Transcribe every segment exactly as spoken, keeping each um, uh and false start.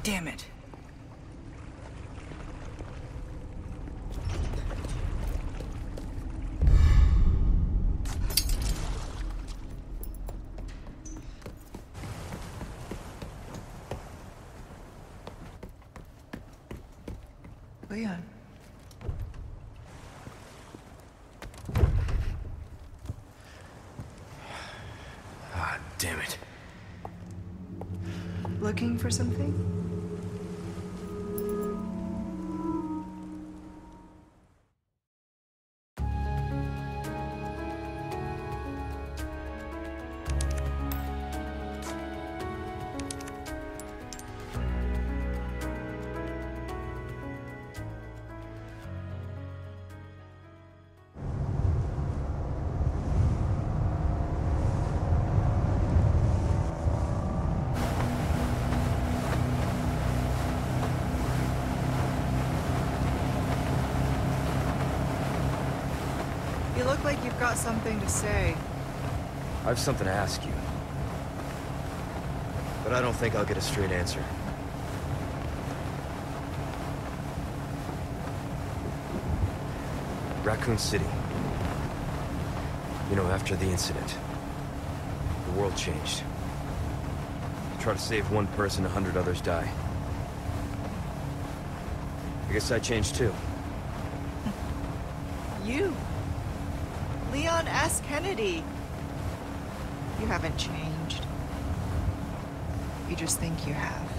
Damn it. Leon. Ah, damn it. Looking for something? You look like you've got something to say. I have something to ask you. But I don't think I'll get a straight answer. Raccoon City. You know, after the incident, the world changed. You try to save one person, a hundred others die. I guess I changed too. You? Leon S. Kennedy. You haven't changed. You just think you have.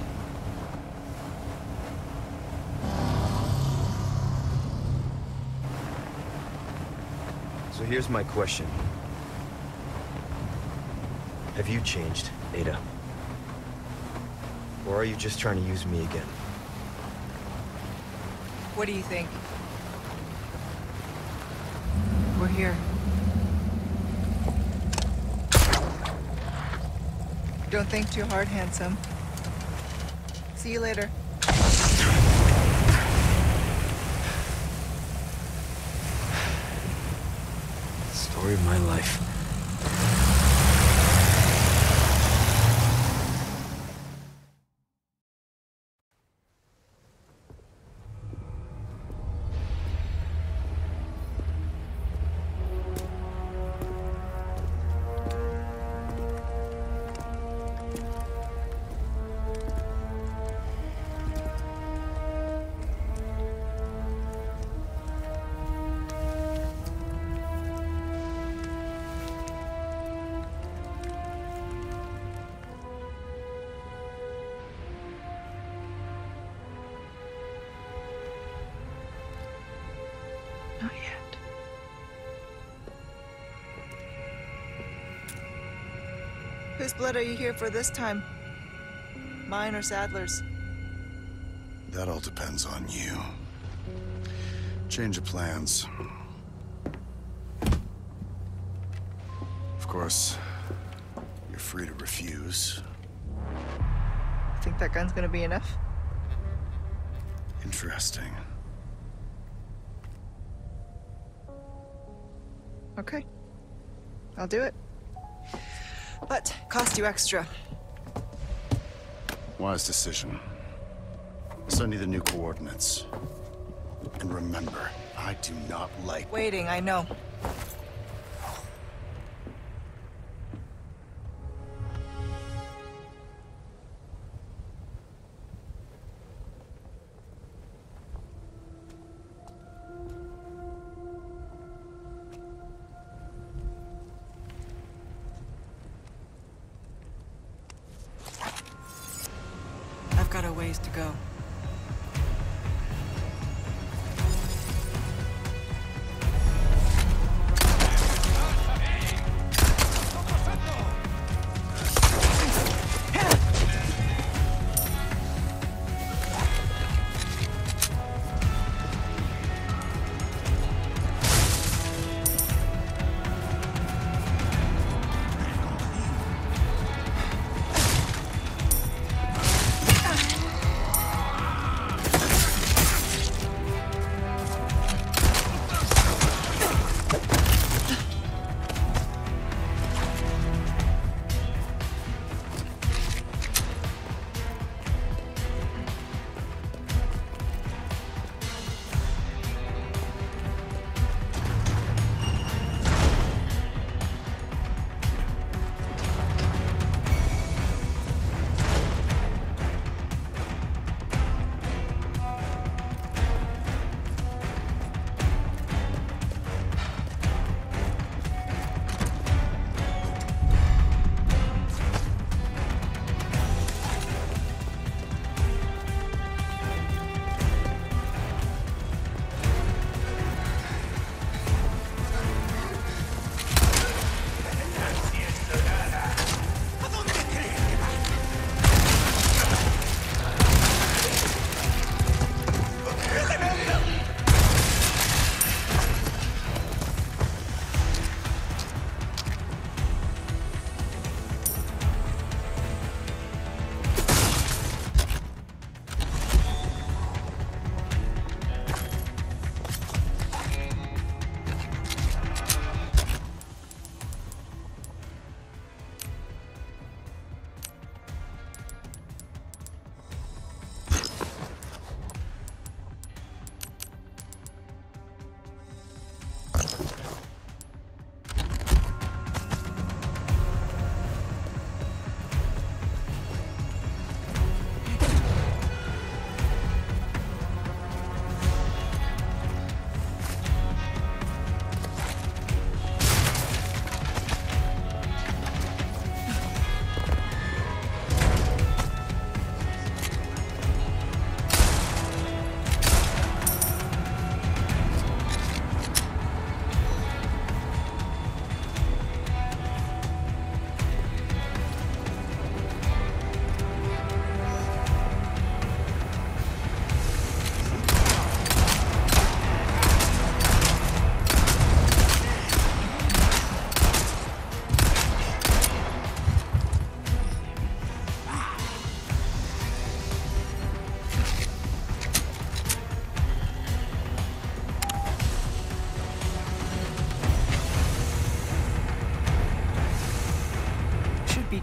So here's my question. Have you changed, Ada? Or are you just trying to use me again? What do you think? We're here. Don't think too hard, handsome. See you later. Story of my life. Not yet. Whose blood are you here for this time? Mine or Sadler's? That all depends on you. Change of plans. Of course, you're free to refuse. Think that gun's gonna be enough? Interesting. Okay. I'll do it. But cost you extra. Wise decision. I'll send you the new coordinates. And remember, I do not like... Waiting, I know. I've got a ways to go.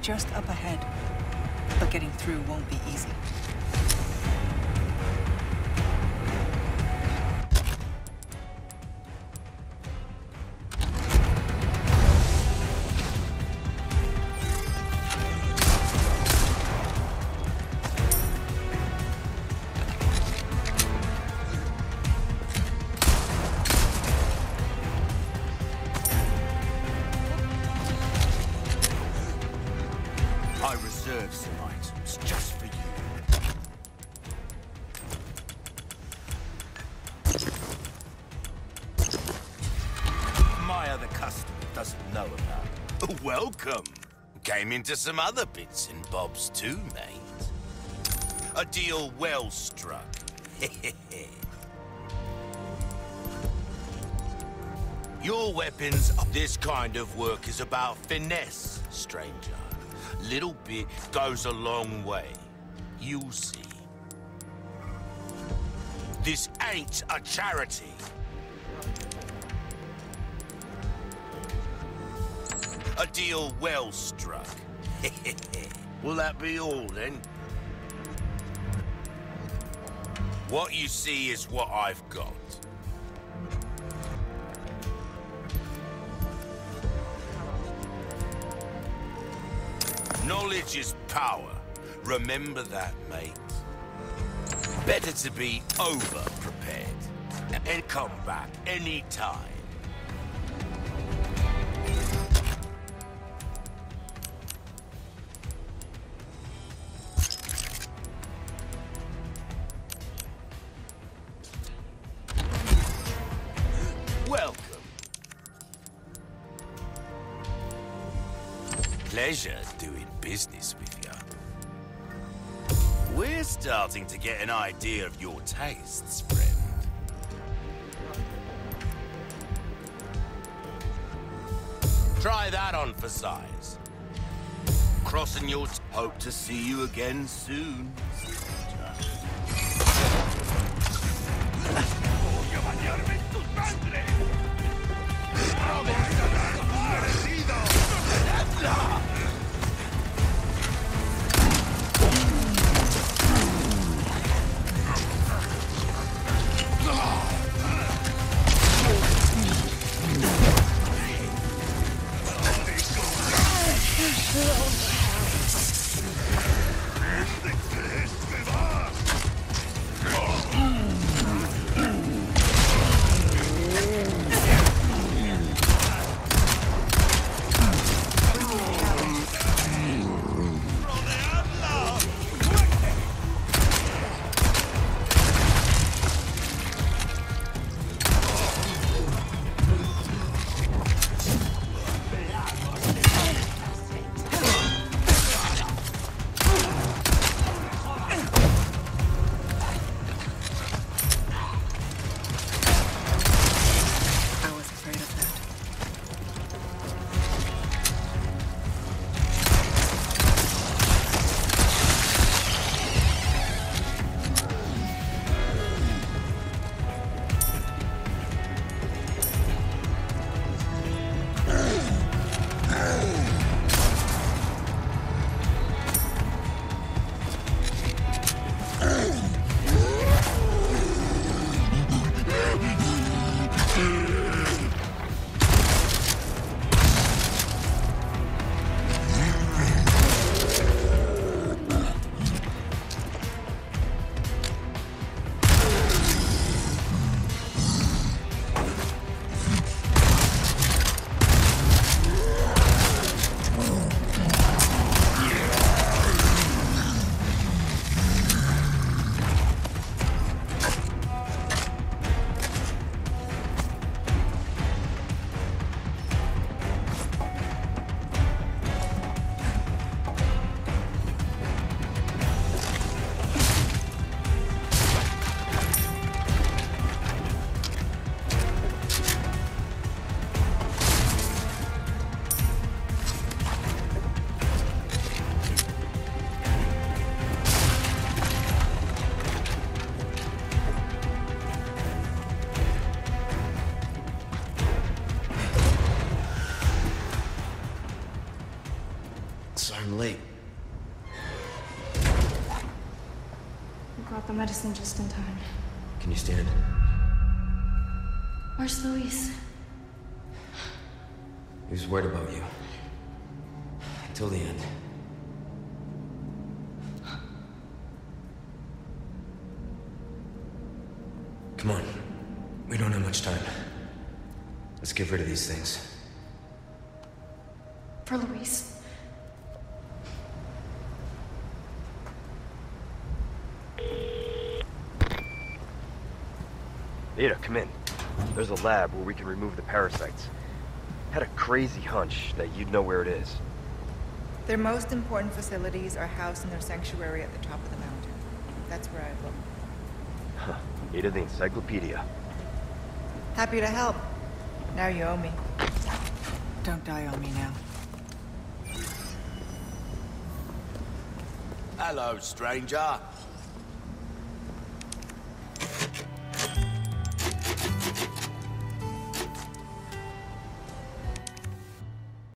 just up ahead. But getting through won't be easy. I reserve some items just for you. My other customer doesn't know about. Welcome. Came into some other bits and bobs too, mate. A deal well struck. Your weapons. This kind of work is about finesse, stranger. Little bit goes a long way. You'll see. This ain't a charity. A deal well struck. Will that be all, then? What you see is what I've got. Knowledge is power. Remember that, mate. Better to be over-prepared and come back any time. Welcome. Pleasure doing business with you. We're starting to get an idea of your tastes, friend. Try that on for size. Crossing your t- hope to see you again soon. got the medicine just in time. Can you stand? Where's Luis? He was worried about you. Until the end. Come on. We don't have much time. Let's get rid of these things. For Luis. Ada, come in. There's a lab where we can remove the parasites. Had a crazy hunch that you'd know where it is. Their most important facilities are housed in their sanctuary at the top of the mountain. That's where I've looked. Huh. Ada the encyclopedia. Happy to help. Now you owe me. Don't die on me now. Hello, stranger.